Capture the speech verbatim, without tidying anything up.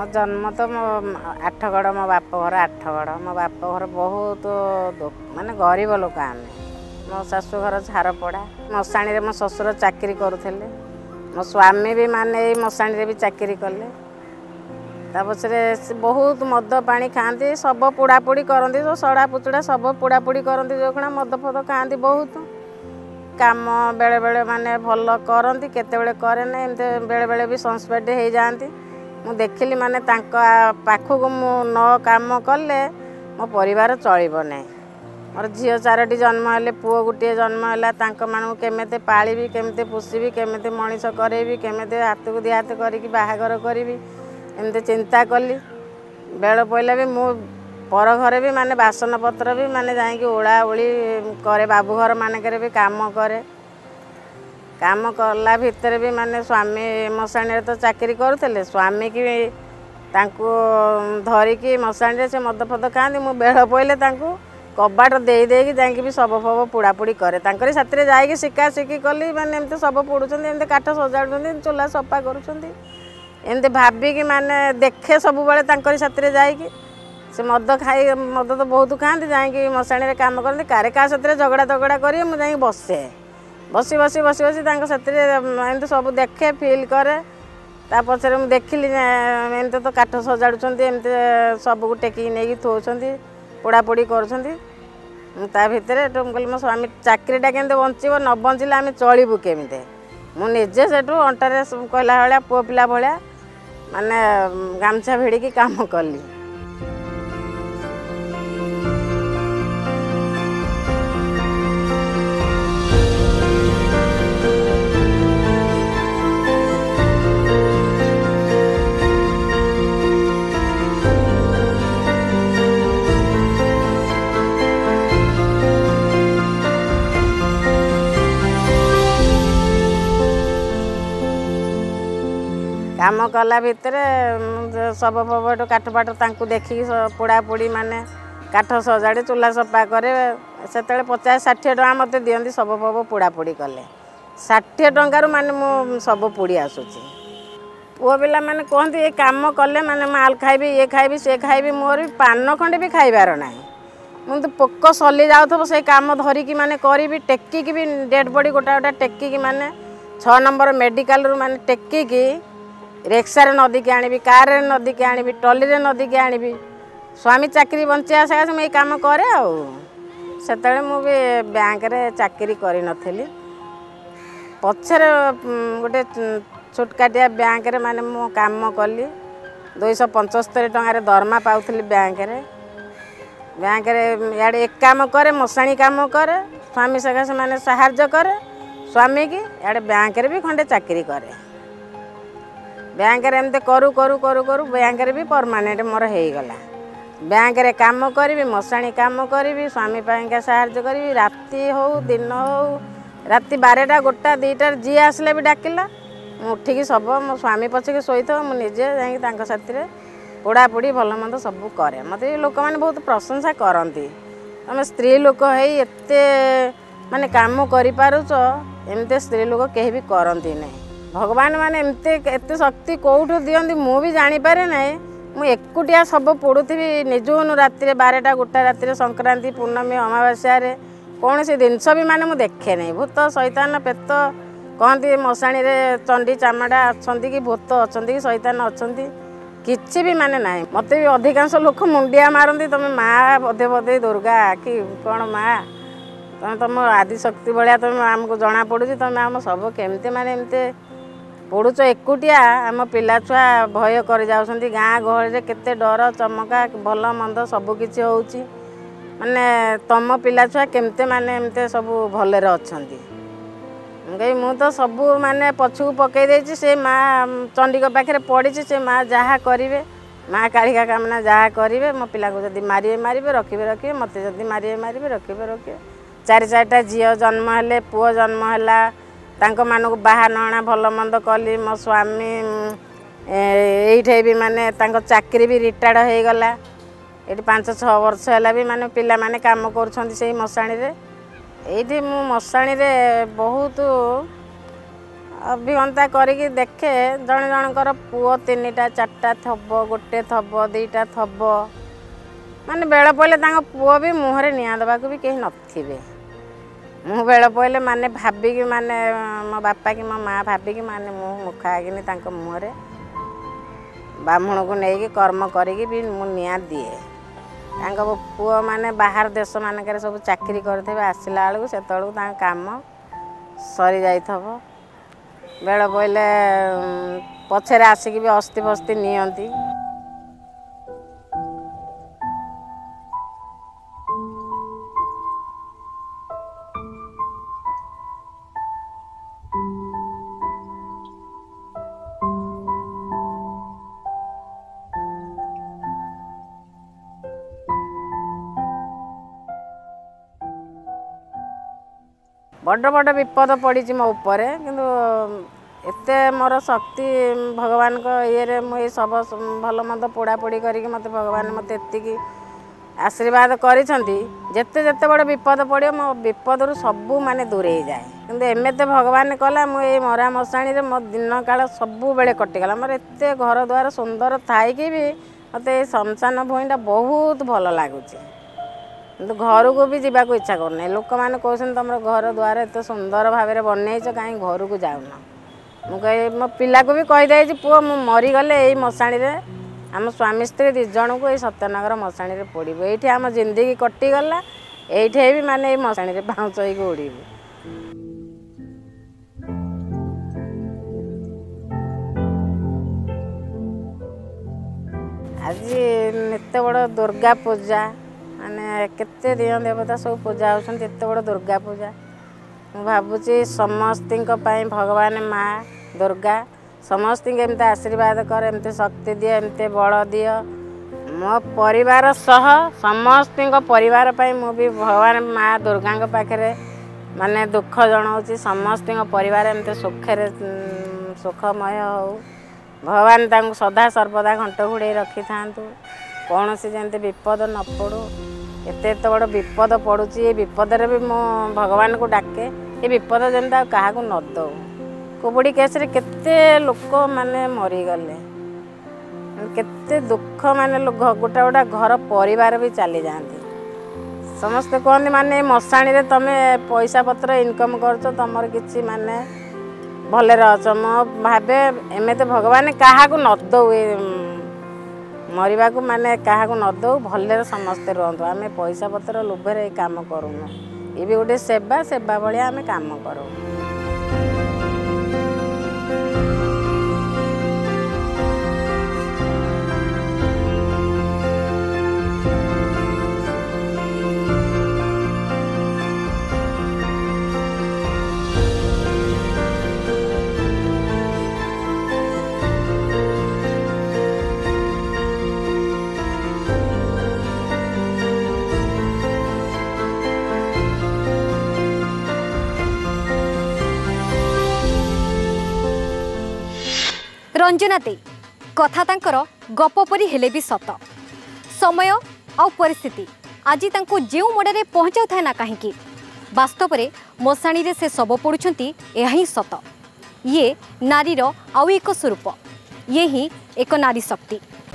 जन्म तो मो आठगड़ मो बाप घर आठगड़ मो बाप घर बहुत माने गरीब लोक आम मो शाशु घर झारपड़ा मशाणी मो शशुर चाकरी करुले मो स्वामी भी माने मशाणी भी चाकरी कले तापछरे बहुत मद पानी खाती सब पोड़ापोड़ी करती जो सड़ा पुचुड़ा सब पोड़ापोड़ी करती जो कण मद फद खाती बहुत काम बेले बेले माने भल करती केते करे ना एमती बेले बेले भी संस्पेड हो जाती मु देखिली माने तांका पाखक मु न काम कले मो परिवार चलिबो नै मोर झील चारोटी जन्म हेले पुओ गोटे जन्म है तांक मानू केमेते पालिबी केमेते पोषिबी केमेते मनीष करेबी केमेते हाथ को दी हाथ करिकी बाहागर करिबी एमती चिंता कली बेल पइला भी मु पर घरे भी माने बासन पत्र भी माने जाइकी ओला ओली करे बाबू घर मानकरे भी काम करे काम कला भितर भी माने स्वामी मशाणी तो चाकरी करुले स्वामी की तांको धरिकी मशाणी से मद फद खाती मु बेल पइले तांको कबाट दे देकी जाइकी भी सब फब पोड़ापोड़ी करे तांकरी साथी जाइकी शिका शिकी कली माने एमती सब पोड़ुछन्ती एमती काठ सजाड़ुछन्ती चूल्हा सफा करुछन्ती एमती भाबिकी माने देखे सब बेले तांकरी साथी जाइकी से मद खाई मद तो बहुत खाती जाइकी मशाणी काम करती कारे का साथी झगड़ा झगड़ा कर मुझे बसे बसी बसी बसी बसी साथी एमती सब देखे फिल करे ता पछरे मु देखिली एमती तो काठ सजाड़ुछन्ती एमती सबको टेकी नहीं थोउछन्ती पोड़ापोड़ी करुछन्ती ता भितर कहली मो स्वामी चाकरीटा केमती बंचब न बंचले आम चलू केमी मुझे से अंटारे कहला भाया पुओ पिला भाया माने गामछा भिड़िकी काम कली काम कला भितर सब फब काठ पाठ तांकु देखिकी पोड़ापोड़ी माने काठ सजाड़े चूल्हा सफा करे से पचास षाठी टका मत दियंती सब फब पोड़ापोड़ी कले षाठी टंकार माने मु सब पोड़ी आसुची पुओ पिला माने कहती ये काम कले माने माल खाइबी ये खाइबी से खाइबी मोर भी पान खंडे भी खाइबार ना मुझे पोक सली जाऊ से काम धरिकी माने करी टेकिकी भी डेड बॉडी गोटा गोटा टेकिकी माने छः नंबर मेडिकल रू माने टेकिकी रिक्सार नदीकी आनी कार नदीकी आनी टली नदीकी आनी स्वामी चाकरी बंचा सकाशे मुझे काम करे आते मुझे बैंक रे चाकरी करी नथली पछरे गोटे छोटकाटिया बैंक रे माने मु काम कली दुईश पंचस्तरी टंकार दरमा पाउथली बैंक रे बैंक रे याडे एक काम करे मशाणी काम करे स्वामी सकाशे माने साहाय्य करे स्वामी की याडे बैंक रे भी खंडे चाकरी करे बैंक रे एमते करू करू करू करू बैंक रे भी परमानेंट मोर हो गला बैंक रे काम करी मशाणी काम करी स्वामी पाइका साहाय्य करी राति हो दिन हो राति बारटा गोटा दुईटार जी आसले भी डाकिला उठिकी सब मो स्वामी पछके शोथ मुझे जा साथी पोड़ापोड़ी भल मंद सब करे मत लोक मैंने बहुत प्रशंसा करती तुम स्त्री लोक एते माने काम करिपारुच एमते स्त्री लोक कहीं भी करती नहीं भगवान माने एमते एते शक्ति कौटू दियंती मु भी जानी पारे ना मु एकुटिया सब पोड़ुथी निजुनु राति बारटा गोटा राति संक्रांति पूर्णमी अमावास्या कौन से जिनस भी माने मु देखे नहीं भूत शैतान पेत कहती मशाणी रे चंडी चामड़ा अच्छा कि भूत अच्छा कि शैतान अच्छा किसी भी माने ना मत भी अधिकांश लोक मुंडिया मारती तुम माँ बधे बधे दुर्गा कि कौन माँ तुम तुम आदिशक्ति भाया तुम आमको जना पड़ू तुम आम सब केमती माने एमती पड़ुच एकुटिया आम पिला छुआ भय कर जाउछन्ती गाँ गहली केते डर चमका भल मंद सबकिछि होउछि माने तम पिला छुआ केमते माने एमते सब भलरे अछन्ती कहीं मु तो सब माने पछू पकई देछि से माँ चंडी को पाखे पड़ी से माँ जहाँ करेंगे माँ कालिका कामना जहाँ करेंगे मो पिला को जदि मारे मारे रखिए रखिए मत जदि मारे मारे रखिए रखिए चार चार्टा झील जन्म हेले पुओ जन्म है तांको मानक बाहा नणा भल मंद कली मो स्वामी ये भी माने तांको चाकरी भी रिटायर्ड हो गला ये पांच छः वर्ष है भी माने पिला माने काम कर मशाणी रे ये मशाणी रे बहुत अभिज्ञता करिकी देखे जड़े जनकर पुओ तीन टा चार्टा थब गोटे थब दीटा थब माने बेल पड़े पुओ भी मुहरे निआ देवा भी कहीं नथिबे मुँह बेल पड़े माने भाविकी माने मो बापा कि मो माँ भाविकी माने मुँह मुखागिनी मुहरे ब्राह्मण को लेकिन कर्म करी भी मु निआ दिए पुओ माने बाहर देश मानक सब चाकरी करते आसला बेलू से काम सरी जाई बेल पड़े पछरे आसिक भी अस्थि फस्थि नियंती बड़ बड़ विपद पड़ी मो उपर किंतु एते मोर शक्ति भगवान को ये मुझे सब भल मंद पोड़ापोड़ी करके मत भगवान मत एति आशीर्वाद करिसेंती जेते जेते बड़ विपद पड़ो मो विपद रु सबू माने दूरे जाए किंतु एमते भगवान कला मुझे मरा मशाणी रे मो दिन काल सबू बेले कटिगला मोर एते घर द्वार सुंदर थाईकी भी मत शमशान भूमिटा बहुत भल लगुच किंतु घर को भी जावाक इच्छा करना लोक मैंने कहते तुम घर द्वार एत सुंदर भाव में बनईच कहीं घर को जाऊन मुझे मो पिला को भी कहीदे पुओ मु मरीगले यही मशाणी रे आम स्वामी स्त्री दिज जन को ये सत्यनगर मशाणी रे पड़ब ये आम जिंदगी कटिगला ये भी माने ये मशाणी रे बाउंस हो उड़ू आज एत बड़ दुर्गा पूजा माने केते दिय देवता सब पूजा होती एत बड़ दुर्गा पूजा मु भावुची समस्त भगवान माँ दुर्गा समस्त एमती आशीर्वाद कर एमती शक्ति दिए एमती बल दिय मो परिवार सह समस्त परिवार मु भी भगवान माँ दुर्गा पाखे माने दुख जनाऊँ समस्त परिवार एमती सुखे सुखमय हो भगवान तांको सदा सर्वदा घंट घोड़े रखि था कौन सी जमी विपद न पड़ू एत एत बड़ विपद पड़ुची ये विपद भी मो भगवान को डाके ये विपद जमी क्या न दो कोबड़ी केस केते लोक माने मरीगले केते दुख माने गोटा गोटा घर परिवार भी चली जाती समस्ते कहते माने मशाणी रे तमे पैसा पत्र इनकम कर तुमर कि माने भले अच मो भावे एमते भगवान क्या न दो मरवा को माने क्या न दो भले समस्ते रुहतु आम पैसा पत्र लोभे काम करूँ ये भी गोटे सेवा सेवा भाया आम काम करूँ रंजना दे कथा तांकर गप परी हेले भी सत समय आ परिस्थिति आज तांको जेउ मोड़े पहुँचाऊ था ना कहीं वास्तव में मशाणी रे से शव पड़ुछंती यह ही सत ये नारीर आउ एक स्वरूप ये ही एक नारी शक्ति।